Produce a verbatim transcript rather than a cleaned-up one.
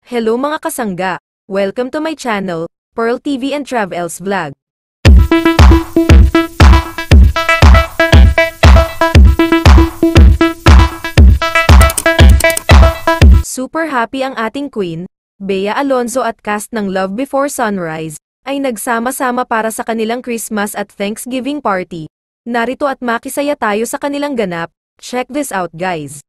Hello mga kasangga! Welcome to my channel, Pearl T V and Travels Vlog. Super happy ang ating queen, B E A Alonzo at cast ng Love Before Sunrise, ay nagsama-sama para sa kanilang Christmas at Thanksgiving party. Narito at makisaya tayo sa kanilang ganap. Check this out guys.